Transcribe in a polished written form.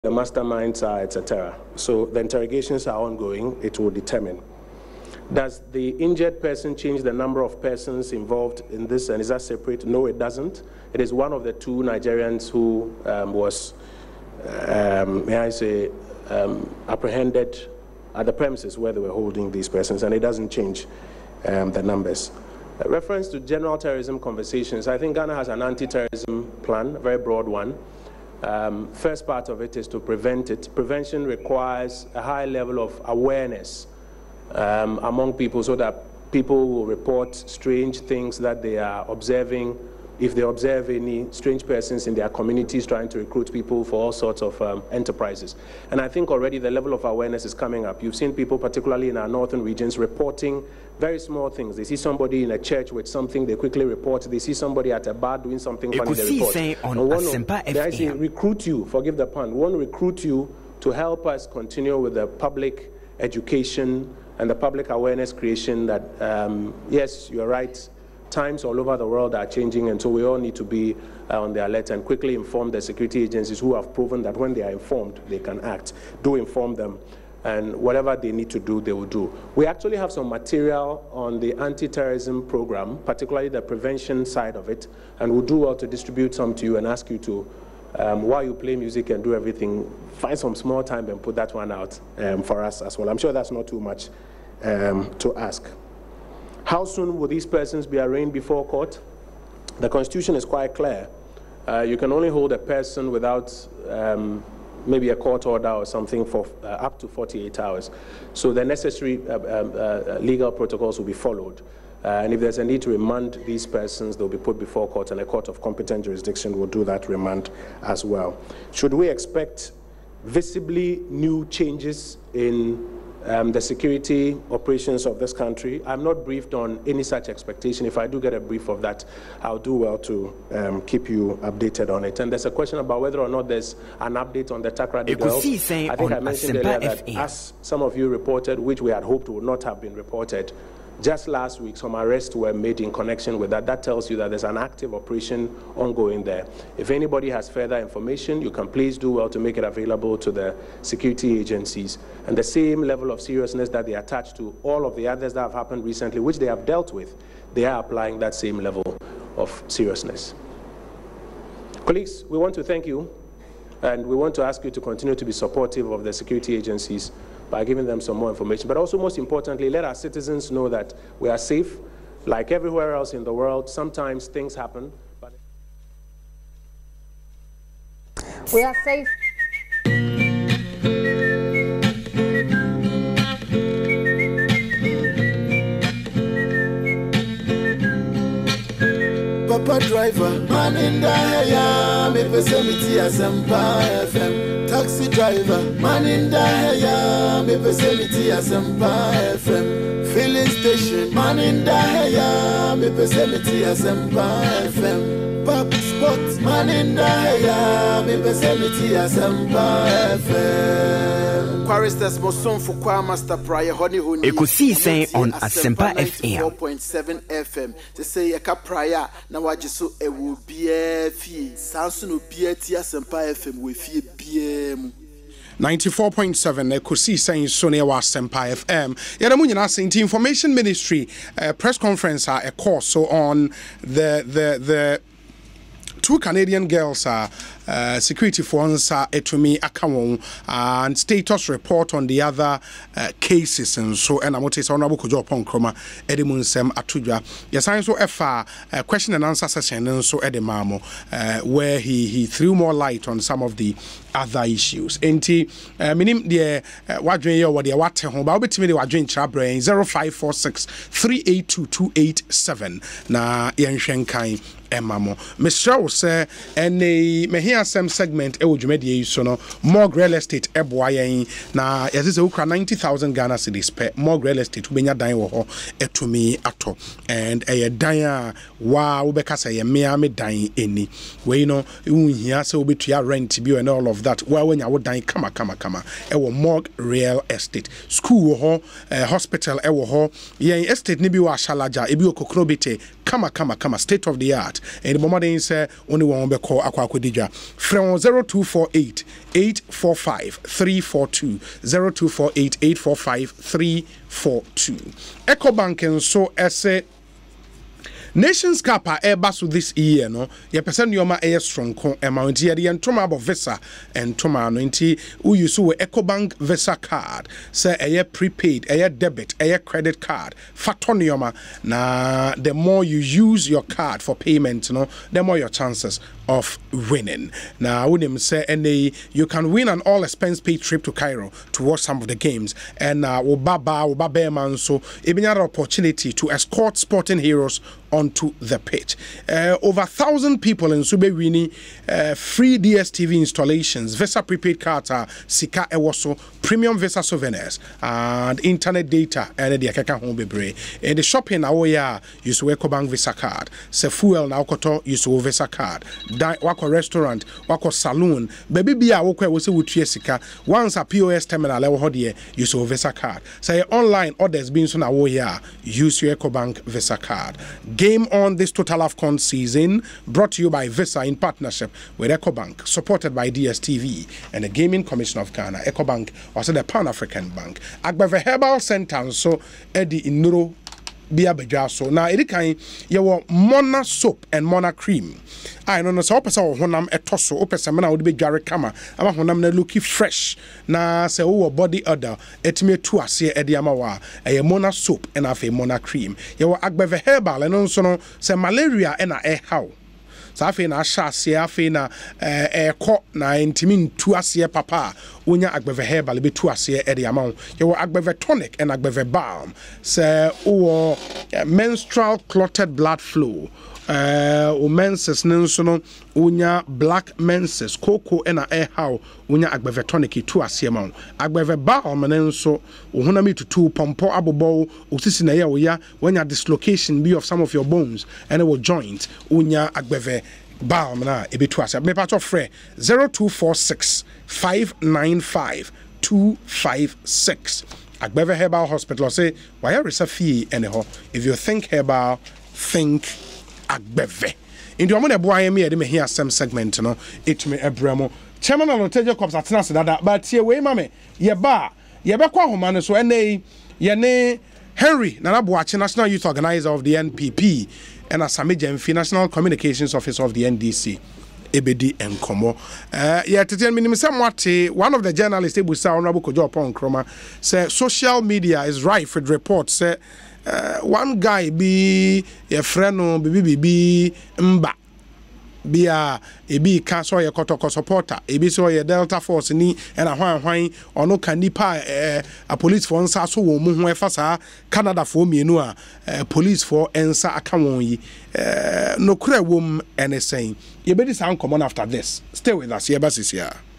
the masterminds are, etc. So the interrogations are ongoing. It will determine. Does the injured person change the number of persons involved in this, and is that separate? No, it doesn't. It is one of the two Nigerians who was, may I say, apprehended at the premises where they were holding these persons, and it doesn't change the numbers. Reference to general terrorism conversations, I think Ghana has an anti-terrorism plan, a very broad one. First part of it is to prevent it. Prevention requires a high level of awareness among people so that people will report strange things that they are observing. If they observe any strange persons in their communities trying to recruit people for all sorts of enterprises. And I think already the level of awareness is coming up. You've seen people, particularly in our northern regions, reporting very small things. They see somebody in a church with something, they quickly report. They see somebody at a bar doing something funny, they report. They recruit you, forgive the pun, won't recruit you to help us continue with the public education and the public awareness creation that, yes, you're right, times all over the world are changing, and so we all need to be on the alert and quickly inform the security agencies who have proven that when they are informed, they can act. Do inform them, and whatever they need to do, they will do. We actually have some material on the anti-terrorism program, particularly the prevention side of it, and we'll do well to distribute some to you and ask you to, while you play music and do everything, find some small time and put that one out for us as well. I'm sure that's not too much to ask. How soon will these persons be arraigned before court? The Constitution is quite clear. You can only hold a person without maybe a court order or something for up to 48 hours. So the necessary legal protocols will be followed. And if there's a need to remand these persons, they'll be put before court, and a court of competent jurisdiction will do that remand as well. Should we expect visibly new changes in the security operations of this country? I'm not briefed on any such expectation. If I do get a brief of that, I'll do well to keep you updated on it. And there's a question about whether or not there's an update on the Takoradi girls. I think I mentioned earlier that as some of you reported, which we had hoped would not have been reported, just last week some arrests were made in connection with that. That tells you that there's an active operation ongoing there. If anybody has further information, you can please do well to make it available to the security agencies. And the same level of seriousness that they attach to all of the others that have happened recently, which they have dealt with, they are applying that same level of seriousness. Colleagues, we want to thank you, and we want to ask you to continue to be supportive of the security agencies by giving them some more information. But also, most importantly, let our citizens know that we are safe. Like everywhere else in the world, sometimes things happen. But we are safe. Papa driver, man in the area, me vicinity Asempa FM. Taxi driver, man in the area, me vicinity Asempa FM. Filling station, man in the area, me vicinity Asempa FM. Pop spot, man in the area, me vicinity Asempa FM. Quaristas Moson for Qua Master Prior Honey Honey. Ekusi saying on Asempa FM 4.7 FM. They say a capriya now I just so a will be a fee. Samson will be a tia Asempa FM with fee BM. 94.7 Ekusi saying Sonia was Asempa FM. Yadamunya saying Information Ministry press conference a course so on the two Canadian girls are security forces are etumi akawon and status report on the other cases, and so and I'm notice honorable Kojo Ponkroma Edimunsem Atudwa. Yes, I so question and answer session and so Edemamo where he threw more light on some of the other issues. Enti minim de wadwen ye wo de wate ho ba obetimi de wadwen chabrain 0546 382 287 na yenhwenkan emamo. Mr. say any mehia some segment e wodwumade so no Morgue Real Estate eboa yen na yesi se ukra 90,000 Ghana cedis per Morgue Real Estate ubenya dan wo ho etumi ato and dan a wa wo beka say ye mea me dan eni we no unhia se obetua rent bi and all of of that where when you would die kama ewo morgue real estate school ho hospital ewo ho yen estate ni bi wa shalaja ebi okokrobete kama state of the art and the moment say only one be call akwakodija from 0248 845 342 0248 845 342 Ecobank and so esse Nations Cup Airbus this year, no. Your person you are strong amount here. The Entoma of Visa and Toma nti who you saw EcoBank Visa card. Say a year prepaid, a year debit, a year credit card. Fatonioma. Na the more you use your card for payment, no, the more your chances of winning. Now, when him say you can win an all expense paid trip to Cairo to watch some of the games. And Obaba man so even an opportunity to escort sporting heroes onto the pitch. Over 1,000 people in Subewini, free DSTV installations, Visa prepaid cards, Sika Ewoso, premium Visa souvenirs, and internet data, and the Akaka Home Bebre. And the shopping, you to EcoBank Visa card. Se fuel na okoto, you to Visa card. Wako restaurant, wako saloon, baby bia wako wose wutie sika. Once a POS terminal level hodie, you to Visa card. Say online orders being so na use your EcoBank Visa card. Game on this Total AFCON season, brought to you by Visa in partnership with EcoBank, supported by DSTV and the Gaming Commission of Ghana. EcoBank, also the Pan-African Bank. Agbeve Herbal Center, so Eddie Inuro Bia Bejaso. Now, Edikai, you want Mona soap and Mona cream. I don't know, so opesa honam etoso, opesa mena would be Gary Kama, ama honam ne looky fresh. Na se o body odor, etime tu ase edi amawa, a Mona soap and a Mona cream. You want Agbeve Herbal and also no se malaria and a how. So afi na shase afi na ko na intimi tu ase papa onya Agbeve Herbal be tu ase e de amount you Agbeve tonic and Agbeve balm say o menstrual clotted blood flow o menses nso no onya black menses koko na how onya Agbeve tonic tu ase amount Agbeve balm nso o honami tutu pompo abobo osisi na ye oya when ya dislocation be of some of your bones and it will joint onya Agbeve balm na ebetu ase me patch of free 0246 595 256 Agbeve Herbal Hospital say why are fee anyhow if you think herbal think Agbeve into among the boy me de me here some segment no it me ebramo chairman of Otejo Corps atena se dada but here we mame ye ba ye be kwa homa no so ene ye ne Henry Nana Boache, National Youth Organizer of the NPP and Asami Jemfi, National Communications Officer of the NDC. Ebedi and Komo. Yeah, to tell me, one of the journalists, Honorable Kojo Pon Kroma, say social media is rife with reports. Say one guy be a friend of BBB Mba. Bia ebi ka so ye kotoko supporter ebi so ye Delta Force ni and a hwan ono kan nipa a police for nsa so wo mu ho efa sa Canada for mienu a police for ensa aka won yi no kura wom anything ye be this uncommon after this stay with us ye ba sisia.